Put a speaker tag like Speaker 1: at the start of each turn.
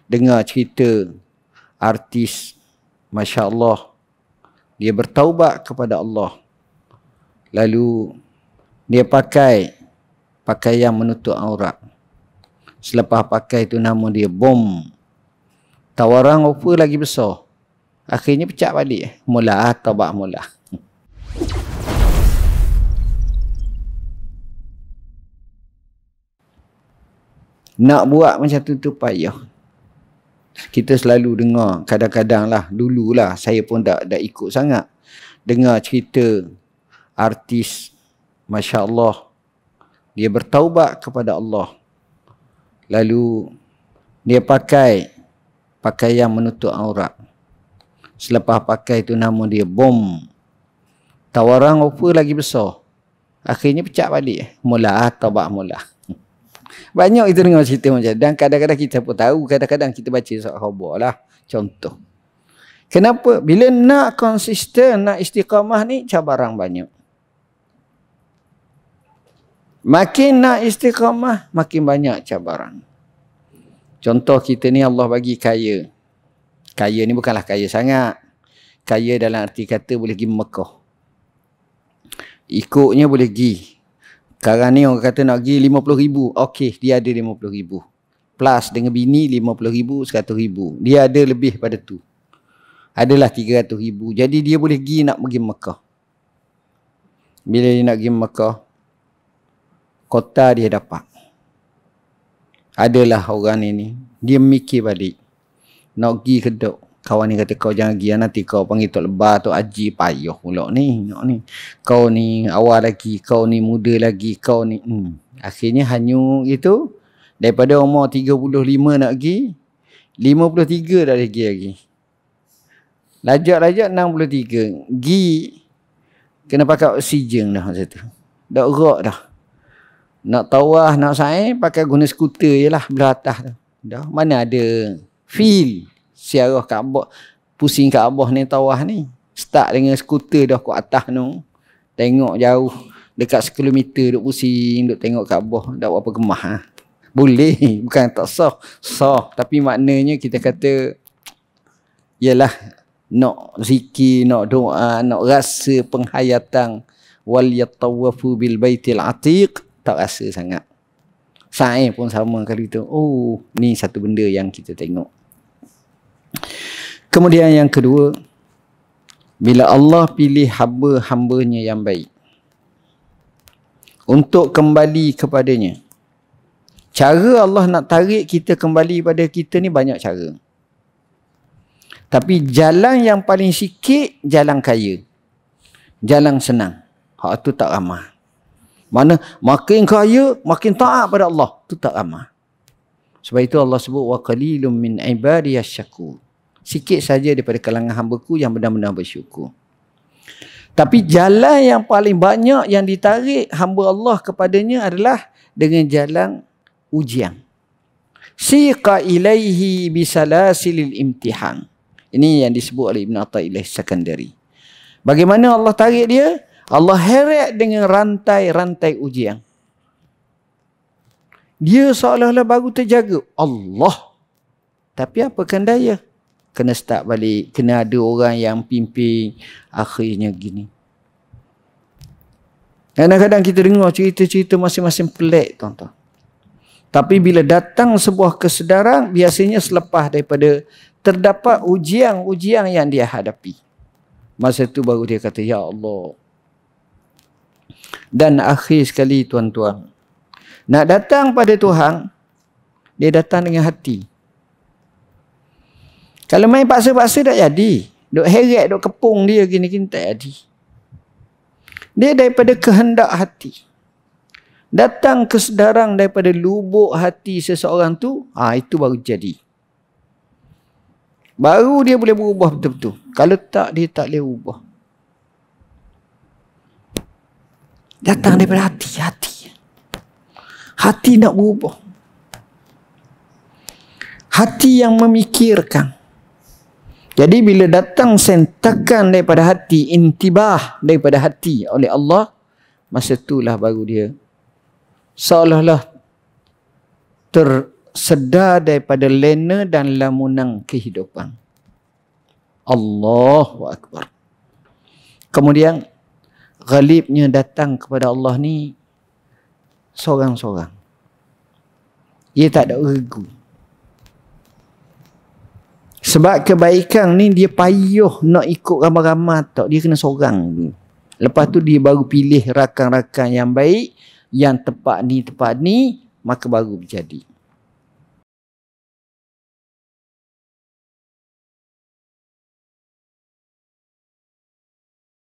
Speaker 1: dengar cerita artis, Masya Allah, dia bertaubat kepada Allah. Lalu dia pakai pakaian menutup aurat. Selepas pakai tu nama dia bom. Tawaran offer lagi besar. Akhirnya pecah balik. Mula taubat mula. Nak buat macam tu payah. Kita selalu dengar, kadang-kadang lah, dululah saya pun tak ikut sangat. Dengar cerita artis, Masya Allah, dia bertaubat kepada Allah. Lalu dia pakai pakaian menutup aurat. Selepas pakai tu nama dia bom. Tawaran offer lagi besar. Akhirnya pecah balik. Mula taubat mula. Banyak kita dengar cerita macam tu. Dan kadang-kadang kita pun tahu, kadang-kadang kita baca surat khabar lah. Contoh. Kenapa? Bila nak konsisten, nak istiqamah ni, cabaran banyak. Makin nak istiqamah, makin banyak cabaran. Contoh kita ni Allah bagi kaya. Kaya ni bukanlah kaya sangat. Kaya dalam arti kata boleh pergi Mekah. Ikutnya boleh pergi. Sekarang ni orang kata nak pergi 50,000. Okey, dia ada 50,000. Plus dengan bini 50,000, 100,000. Dia ada lebih pada tu. Adalah 300,000. Jadi dia boleh pergi nak pergi Mekah. Bila dia nak pergi Mekah, kota dia dapat. Adalah orang ni, dia mikir balik. Nak pergi ke dok. Kawan ni kata kau jangan pergi, nanti kau panggil Tok Lebar, Tok Haji, payah pula ni. Kau ni awal lagi, kau ni muda lagi, kau ni. Akhirnya hanyut gitu. Daripada umur 35 nak pergi, 53 dah pergi lagi. Lajak-lajak 63. Pergi, kena pakai oksigen dah masa tu. Dah gerak dah. Nak tawah, nak saing, pakai guna skuter je lah belah atas tu. Dah, mana ada feel. Siarah Kaabah, pusing Kaabah ni tawah ni. Start dengan skuter dah kat atas tu. Tengok jauh. Dekat 1 kilometer duk pusing, duk tengok Kaabah. Tak apa gemah. Ha? Boleh. Bukan tak sah. Sah. Tapi maknanya kita kata, ialah nak zikir, nak doa, nak rasa penghayatan. Wal yatawafu bil baitil atiq. Tak rasa sangat. Sa'i pun sama kali tu. Oh, ni satu benda yang kita tengok. Kemudian yang kedua, bila Allah pilih hamba-hambanya yang baik untuk kembali kepadanya. Cara Allah nak tarik kita kembali pada kita ni banyak cara. Tapi jalan yang paling sikit, jalan kaya. Jalan senang. Hak tu tak ramah. Mana makin kaya, makin taat pada Allah. Tu tak ramah. Sebab itu Allah sebut wa qalilum min ibadiyas syakur. Sikit saja daripada kalangan hamba-Ku yang benar-benar bersyukur. Tapi jalan yang paling banyak yang ditarik hamba Allah kepadanya adalah dengan jalan ujian. Siqa ilaihi bisalasilil imtihan. Ini yang disebut oleh Ibn Athaillah Sakandari. Bagaimana Allah tarik dia? Allah heret dengan rantai-rantai ujian. Dia seolah-olah baru terjaga. Allah. Tapi apakan daya? Kena start balik. Kena ada orang yang pimpin. Akhirnya gini. Kadang-kadang kita dengar cerita-cerita masing-masing pelik, tuan-tuan. Tapi bila datang sebuah kesedaran, biasanya selepas daripada terdapat ujian-ujian yang dia hadapi. Masa tu baru dia kata, Ya Allah. Dan akhir sekali, tuan-tuan. Nak datang pada Tuhan, dia datang dengan hati. Kalau main paksa-paksa tak jadi. Duk heret, duk kepung dia gini-gini tak jadi. Dia daripada kehendak hati. Datang kesedaran daripada lubuk hati seseorang tu, itu baru jadi. Baru dia boleh berubah betul-betul. Kalau tak, dia tak boleh ubah. Datang daripada hati. Hati nak berubah. Hati yang memikirkan. Jadi bila datang sentakan daripada hati, intibah daripada hati oleh Allah, masa itulah baru dia seolah-olah sedar daripada lena dan lamunan kehidupan. Allahu Akbar. Kemudian ghalibnya datang kepada Allah ni seorang-seorang. Dia tak ada regu. Sebab kebaikan ni dia payuh nak ikut ramai-ramai tak. Dia kena seorang dulu. Lepas tu dia baru pilih rakan-rakan yang baik, yang tepat ni, maka baru berjadi.